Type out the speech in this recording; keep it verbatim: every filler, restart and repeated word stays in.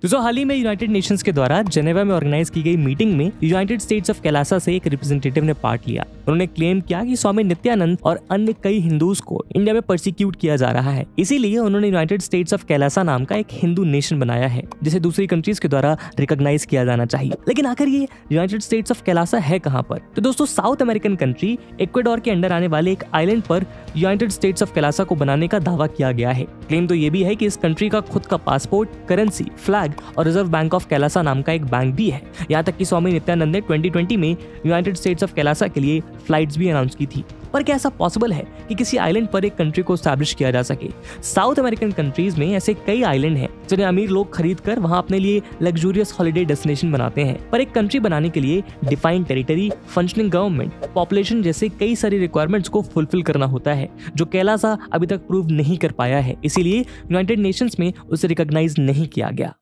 दोस्तों हाल ही में United Nations के द्वारा जेनेवा में ऑर्गेनाइज की गई मीटिंग में यूनाइटेड स्टेट्स ऑफ कैलासा से एक रिप्रेजेंटेटिव ने पार्ट लिया। उन्होंने क्लेम किया कि स्वामी नित्यानंद और अन्य कई हिंदूज को इंडिया में परसिक्यूट किया जा रहा है, इसीलिए उन्होंने यूनाइटेड स्टेट्स ऑफ कैलासा नाम का एक हिंदू नेशन बनाया है जिसे दूसरी कंट्रीज के द्वारा रिकॉग्नाइज किया जाना चाहिए। लेकिन आखिर ये यूनाइटेड स्टेट्स ऑफ कैलासा है कहाँ पर? तो दोस्तों साउथ अमेरिकन कंट्री इक्वाडोर के अंडर आने वाले एक आइलैंड पर यूनाइटेड स्टेट्स ऑफ कैलासा को बनाने का दावा किया गया है। क्लेम तो ये भी है कि इस कंट्री का खुद का पासपोर्ट, करेंसी, फ्लैग और रिजर्व बैंक ऑफ कैलासा नाम का एक बैंक भी है। यहाँ तक कि स्वामी नित्यानंद ने ट्वेंटी ट्वेंटी में यूनाइटेड स्टेट्स ऑफ कैलासा के लिए फ्लाइट्स भी अनाउंस की थी। पर क्या ऐसा पॉसिबल है कि किसी आइलैंड पर एक कंट्री को एस्टैब्लिश किया जा सके? साउथ अमेरिकन कंट्रीज में ऐसे कई आइलैंड हैं जिन्हें अमीर लोग खरीद कर वहां अपने लिए लग्जूरियस हॉलिडे डेस्टिनेशन बनाते हैं। पर एक कंट्री बनाने के लिए defined territory, functioning government, population जैसे कई सारी रिक्वायरमेंट्स को फुलफिल करना होता है, जो कैलासा अभी तक प्रूव नहीं कर पाया है। इसीलिए यूनाइटेड नेशंस में उसे रिकॉग्नाइज नहीं किया गया।